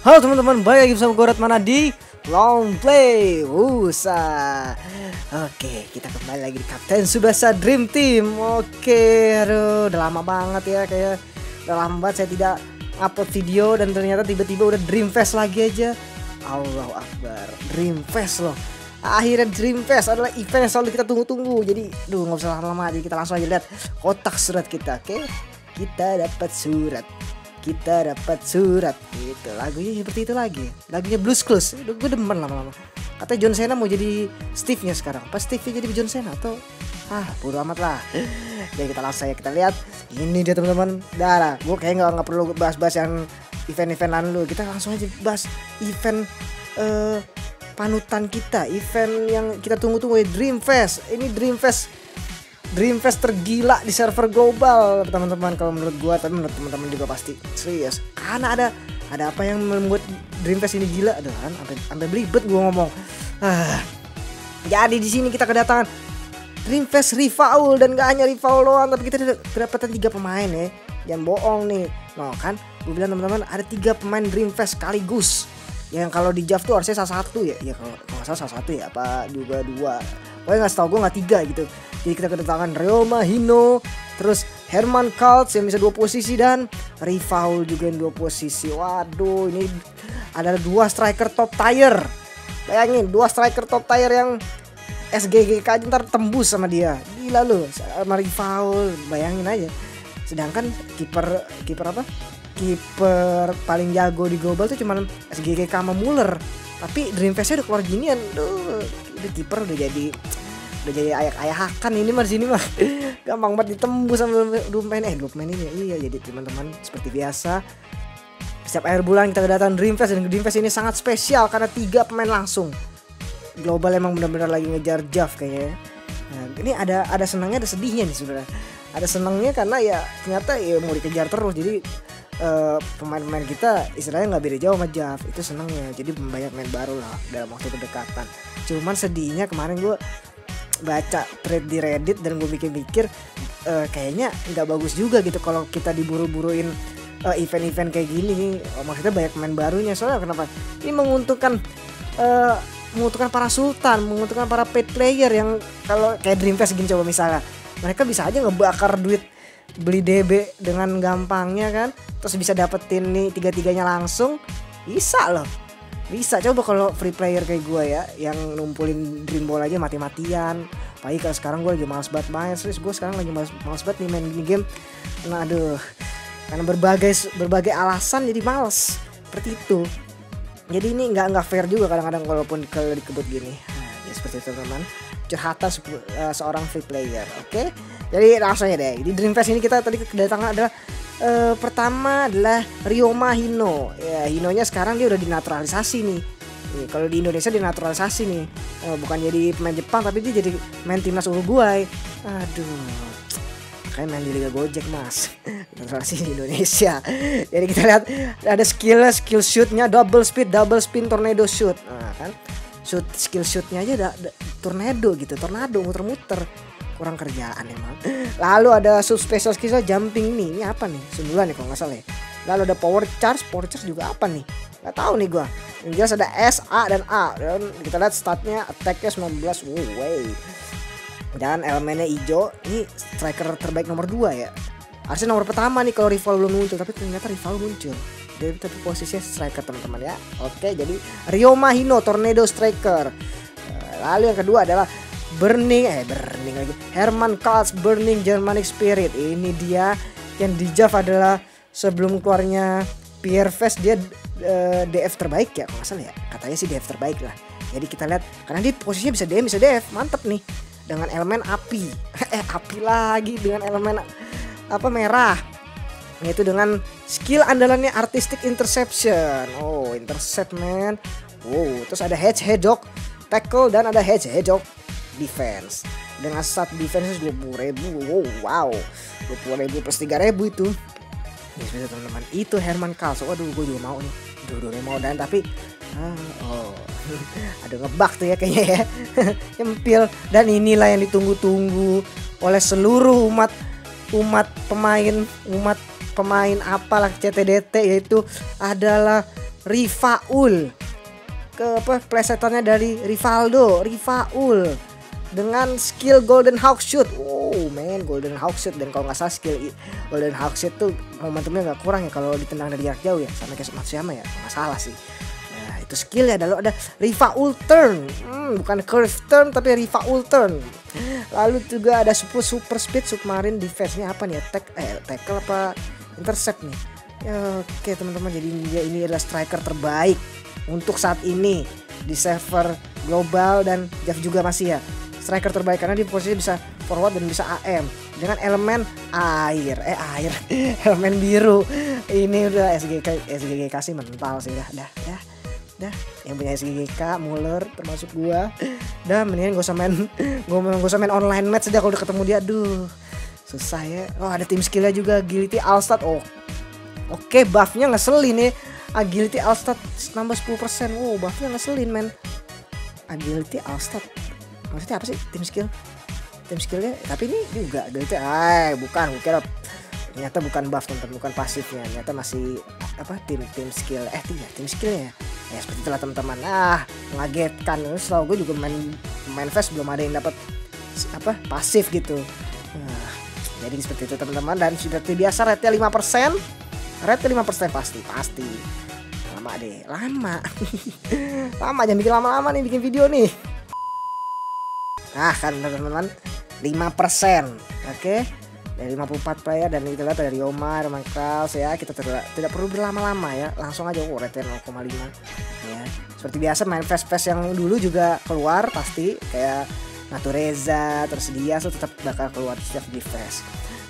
Halo teman-teman, balik lagi bersama gue Ratmana di Long Play Wusa. Oke, kita kembali lagi di Kapten Tsubasa Dream Team. Oke, aduh, udah lama banget ya, kayak udah lama banget saya tidak upload video. Dan ternyata tiba-tiba udah Dream Fest lagi aja. Allahu Akbar, Dream Fest loh. Akhirnya Dream Fest adalah event yang selalu kita tunggu-tunggu. Jadi, gak usah lama-lama, jadi kita langsung aja lihat kotak surat kita. Oke, kita dapat surat. Kita dapat surat gitu. Lagunya seperti itu lagi. Lagunya Blues Clues. Gue demen lama-lama. Katanya John Cena mau jadi Steve-nya sekarang. Pas Steve-nya jadi John Cena atau bodo amat lah. Jadi kita langsung ya kita lihat. Ini dia teman-teman. Dah, gue kayak nggak perlu bahas-bahas yang event-event lalu. Kita langsung aja bahas event panutan kita. Event yang kita tunggu-tunggu ya, Dream Fest. Ini Dream Fest tergila di server global teman-teman kalau menurut gua, tapi menurut teman-teman juga pasti serius. Karena ada apa yang membuat Dream Fest ini gila, aduh kan sampai belibet gua ngomong. Jadi di sini kita kedatangan Dream Fest Refoul, dan gak hanya Refoul doang, tapi kita kedapatan 3 pemain ya. Jangan bohong nih. No kan, gua bilang teman-teman ada 3 pemain Dream Fest sekaligus. Yang kalau di JAV tuh harusnya salah satu ya. Ya kalau nggak salah satu ya, apa juga 2. Pokoknya nggak setahu gue nggak 3 gitu. Jadi kita kedatangan Ryoma Hino, terus Herman Kaltz yang bisa 2 posisi, dan Refoul juga yang 2 posisi. Waduh, ini ada 2 striker top tier. Bayangin 2 striker top tier yang SGGK aja ntar tembus sama dia. Gila lu, sama Refoul, bayangin aja. Sedangkan kiper paling jago di global tuh cuman SGGK sama Muller. Tapi Dream Fest-nya udah keluar ginian. Udah kiper udah jadi ayak-ayakan ini mah, sini mah. Gampang banget ditembus sama 2 pemain ini. Iya, jadi teman-teman seperti biasa setiap akhir bulan kita kedatangan Dream Fest, dan Dream Fest ini sangat spesial karena 3 pemain langsung. Global emang benar-benar lagi ngejar JAV kayaknya. Nah, ini ada senangnya ada sedihnya nih sebenarnya. Ada senangnya karena ya ternyata ya mau dikejar terus, jadi pemain-pemain kita istilahnya nggak beda jauh sama JAV, itu senangnya. Jadi banyak main baru lah dalam waktu berdekatan. Cuman sedihnya kemarin gue baca thread di Reddit dan gue mikir kayaknya nggak bagus juga gitu kalau kita diburu-buruin event-event kayak gini. Maksudnya banyak pemain barunya, soalnya kenapa? Ini menguntungkan para sultan, menguntungkan para paid player yang kalau kayak Dream Fest gini, coba misalnya mereka bisa aja ngebakar duit beli DB dengan gampangnya kan, terus bisa dapetin nih 3-3-nya langsung, bisa loh. Bisa. Coba kalau free player kayak gue ya, yang numpulin Dream Ball aja mati-matian. Apalagi kalau sekarang gue lagi males banget main. Serius, gue sekarang lagi males banget nih main game. Nah aduh, karena berbagai alasan jadi males seperti itu. Jadi ini nggak fair juga kadang-kadang kalaupun kalau dikebut gini. Nah, ya seperti itu teman, curhatan seorang free player. Oke? Jadi langsung aja deh. Di Dream Fest ini kita tadi kedatangan adalah pertama adalah Ryoma Hino. Ya, Hinonya sekarang dia udah dinaturalisasi nih. Kalau di Indonesia dinaturalisasi nih. Bukan jadi pemain Jepang, tapi dia jadi main timnas Uruguay. Aduh. Kayak main di Liga Gojek, Mas. Naturalisasi di Indonesia. Jadi kita lihat ada skill shootnya double spin tornado shoot. Nah, kan skill shootnya aja ada tornado gitu, tornado muter-muter. Kurang kerjaan emang. Lalu ada sub special skill jumping nih. Ini apa nih? Sundulan nih kalau nggak salah ya. Lalu ada power charge juga apa nih? Nggak tahu nih gua. Yang jelas ada S, A, dan A. Dan kita lihat statnya, attacknya 19. Dan elemennya hijau. Ini striker terbaik nomor 2 ya. Harusnya nomor pertama nih kalau rival belum muncul, tapi ternyata rival muncul. Jadi tapi posisinya striker teman-teman ya. Oke, jadi Ryoma Hino tornado striker. Lalu yang kedua adalah Burning lagi. Herman Kaltz Burning Germanic Spirit. Ini dia yang di JAV adalah sebelum keluarnya Pierre Fest dia DF terbaik ya kalau nggak salah ya. Katanya sih DF terbaik lah. Jadi kita lihat karena dia posisinya bisa DM bisa DF, mantep nih. Dengan elemen api. Api lagi dengan elemen merah. Yaitu dengan skill andalannya artistic interception. Oh, intercept man. Wow, terus ada hedgehog tackle dan ada hedgehog defense. Dengan stat defense 20.000. Wow. 20.000 plus 3.000 itu. Ya teman-teman, itu Herman Kaltz. Waduh, gue juga mau nih. Dua-duanya mau, dan tapi ada ngebug tuh ya kayaknya ya. Nyempil. Dan inilah yang ditunggu-tunggu oleh seluruh umat pemain apalah CTDT, yaitu adalah Rivaul. Ke apa playsetannya dari Rivaldo, Rivaul dengan skill Golden Hawk Shoot. Oh man, Golden Hawk Shoot. Dan kalau nggak salah skill Golden Hawk Shoot tuh momentumnya nggak kurang ya kalau ditendang dari jarak jauh ya, sama kayak Matsuyama ya, nggak salah sih. Nah itu skill ya. Lalu ada Rivaul Turn, bukan curve turn tapi Rivaul Turn. Lalu juga ada super speed submarine defense-nya apa nih? Tackle apa intercept nih? Ya, oke teman-teman, jadi ini adalah striker terbaik untuk saat ini di server global, dan Jeff juga masih ya striker terbaik karena di posisi bisa forward dan bisa AM dengan elemen air elemen biru. Ini udah SGG kasih mental sih dah yang punya SGGK Muller termasuk gua. Dah mendingan gak usah main online match dah kalau udah ketemu dia. Aduh susah ya. Oh ada tim skillnya juga, Agility Allstat. Oke, buffnya ngeselin nih. Agility Allstat nambah 10%. Wow, buffnya ngeselin men. Agility Allstat maksudnya apa sih? Tim skillnya. Tapi ini juga Agility. Bukan, gue kira ternyata bukan buff teman-teman, bukan pasifnya. Ternyata masih apa tim skill. Tidak, tim skillnya. Ya seperti itulah teman-teman. Mengagetkan. Setahu gue juga main fast belum ada yang dapat apa pasif gitu. Jadi seperti itu teman-teman, dan seperti biasa rate-nya 5%. Rate 5% pasti. Lama jangan bikin lama-lama nih bikin video nih. Nah kan teman-teman 5%. Oke. Dari 54 player, dan kita lihat dari Omar, Kraus ya. Kita tidak perlu berlama-lama ya. Langsung aja rate 0,5 ya. Seperti biasa main fast yang dulu juga keluar pasti, kayak Natureza terus dia tetap bakal keluar setiap di fast.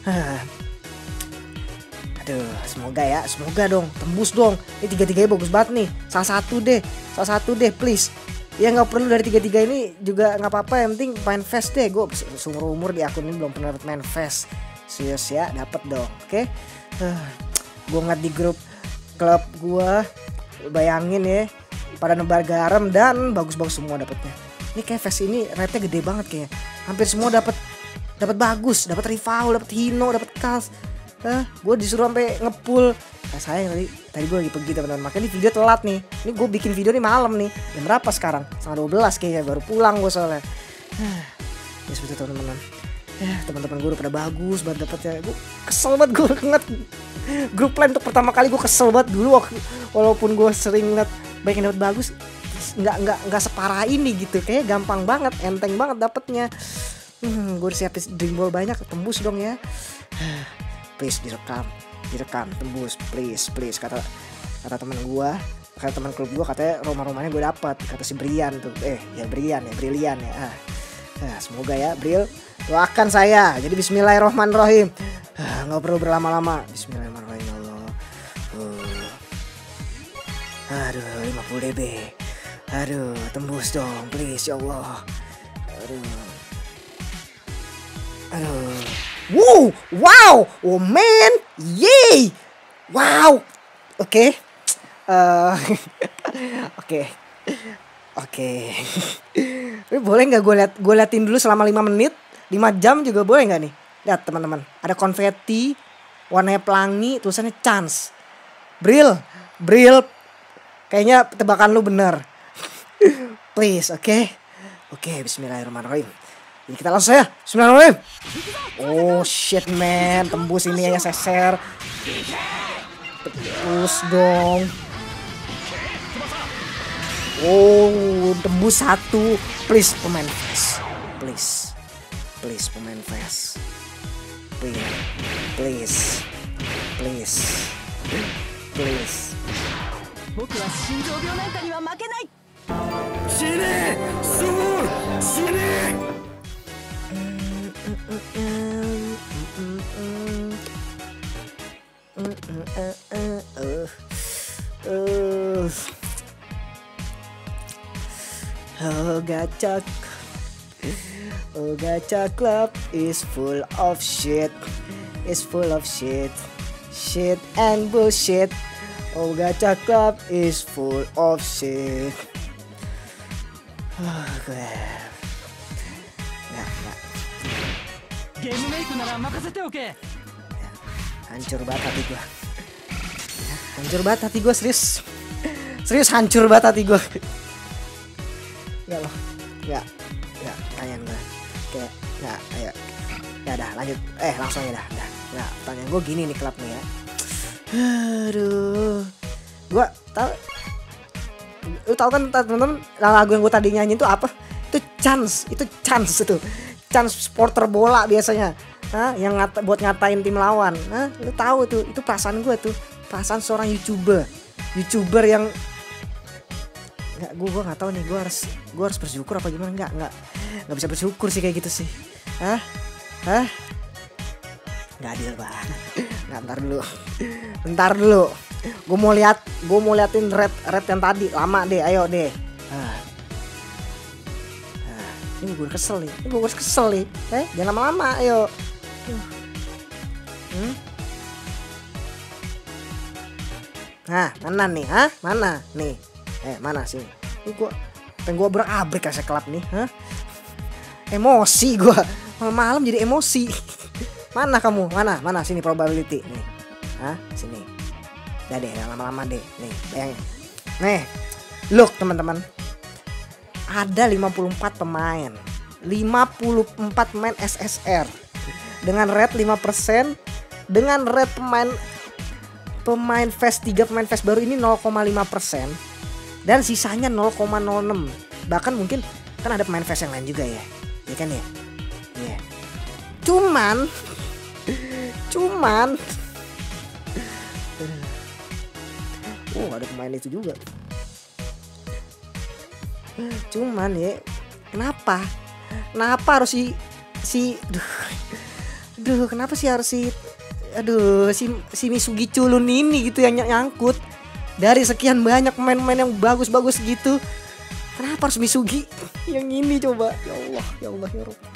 Aduh, semoga dong, tembus dong. Ini 3-3 bagus banget nih. Salah satu deh please. Ya nggak perlu dari 3-3 ini juga nggak apa-apa, yang penting main fast deh. Gue seumur umur di akun ini belum pernah main fast. Serius ya, dapet dong. Oke. Gue ngeliat di grup klub gue, bayangin ya, pada nebar garam dan bagus-bagus semua dapetnya. Ini kayak fast ini rate-nya gede banget kayaknya. Hampir semua dapat bagus, dapat Rivaul, dapat Hino, dapat Kals. Gue disuruh sampai ngepull. Sayang tadi gue lagi pergi teman-teman, makanya ini video telat nih. Ini gue bikin video nih malam nih. Jam berapa sekarang? 11:30 kayaknya, baru pulang gue soalnya. Ya seperti itu teman-teman. Teman-teman gue udah pada bagus banget dapetnya. Gue kesel banget, gue ngeliat grup lain untuk pertama kali. Gue kesel banget dulu walaupun gue sering ngeliat banyak yang dapet bagus, nggak separah ini gitu. Kayaknya gampang banget, enteng banget dapetnya. Gue udah siapin dream ball banyak, tembus dong ya. Please direkam tembus please, kata teman klub gue, katanya rumahnya gue dapat, kata si Brian tuh. Brilian ya. Semoga ya Bril, doakan saya. Jadi bismillahirrohmanirrohim. Nggak perlu berlama-lama. Bismillahirrahmanirrahim Allah. Aduh 50 dB. Aduh tembus dong please ya Allah. Aduh. Wow, oh man, yay, wow, oke. Ini boleh nggak gue liatin dulu selama 5 menit, 5 jam juga boleh nggak nih? Lihat teman-teman, ada konfeti, warnanya pelangi, tulisannya chance. Bril, kayaknya tebakan lu bener. Please, oke, bismillahirrahmanirrahim. Jadi kita langsung ya. Bismillahirrahmanirrahim. Oh shit man, tembus ini ya, seser. Tembus dong. Oh, tembus 1. Please pemain fast. Please pemain fast. Please. Gacha Club is full of shit. Shit and bullshit. Gacha Club is full of shit. Hancur banget hati gue serius. Serius hancur banget hati gue. Enggak loh. Enggak kayaknya enggak. Kayak enggak ayo. Ya udah lanjut. Langsung aja dah. Nah, pertanyaan gue gini nih klub nih ya. Aduh. Gue tahu. Lu tahu kan teman-teman lagu yang gue tadi nyanyiin itu apa? Itu chance itu. Chance supporter bola biasanya. Yang buat ngatain tim lawan. Lu tahu tuh, itu perasaan gue tuh. Perasaan seorang YouTuber yang gue nggak tahu nih, gue harus bersyukur apa gimana? Nggak bisa bersyukur sih kayak gitu sih. Nggak adil banget. Bentar dulu. Gue mau liatin red yang tadi. Lama deh, ayo deh. Ini gue kesel nih. Jangan lama-lama, ayo. Mana nih? Mana nih? Mana sih? Ini pengen gue abrik kasih klub nih. Emosi gue. Malam jadi emosi. Mana kamu? Mana sini probability nih. Sini. Udah deh, lama-lama deh. Nih, bayangin. Nih. Look teman-teman. Ada 54 pemain. 54 pemain SSR. Dengan rate 5%, dengan rate pemain phase 3 pemain phase baru ini 0,5%. Dan sisanya 0,06. Bahkan mungkin kan ada pemain phase yang lain juga ya. Iya kan ya? Iya. Cuman ada pemain itu juga. Cuman ya, kenapa harus kenapa sih harus si Misugi culun ini gitu yang nyangkut dari sekian banyak pemain-pemain yang bagus-bagus gitu. Kenapa harus Misugi yang ini coba? Ya Allah ya Rob.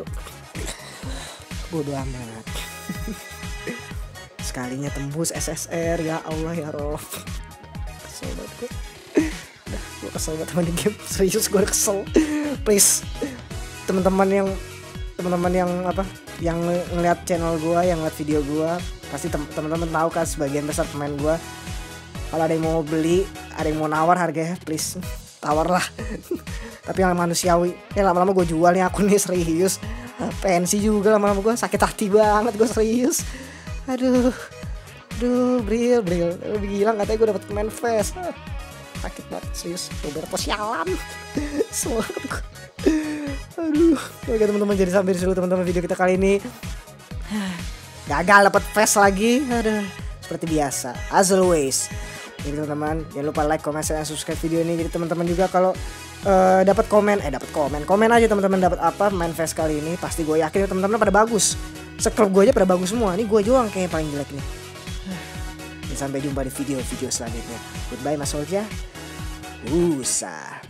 Bodoh amat. Sekalinya tembus SSR, ya Allah ya Rob. Kesel banget gue. Gue kesel banget sama di game. Serius gue kesel. Please teman-teman yang ngeliat channel gue, yang ngeliat video gue, pasti teman-teman tahu kan sebagian besar pemain gue. Kalau ada yang mau beli, ada yang mau nawar harganya, please tawar lah. Tapi yang manusiawi. Lama-lama gue jual nih akun nih, serius. Pensi juga lama-lama gue, sakit hati banget gue, serius. Aduh Bril lebih gila, katanya gue dapet pemain face. Sakit banget, serius. Gue berapa sialan. Semangat gue. Aduh. Oke teman-teman, jadi sampai dulu teman-teman video kita kali ini. Gagal dapet face lagi. Aduh, seperti biasa, as always. Jadi teman-teman, jangan lupa like, comment, share, dan subscribe video ini. Jadi teman-teman juga kalau dapat komen aja teman-teman dapat apa main face kali ini. Pasti gue yakin teman-teman pada bagus. Seklub gue aja pada bagus semua. Ini gue doang kayak paling jelek nih. Sampai jumpa di video-video selanjutnya. Goodbye Mas Solja. Usah.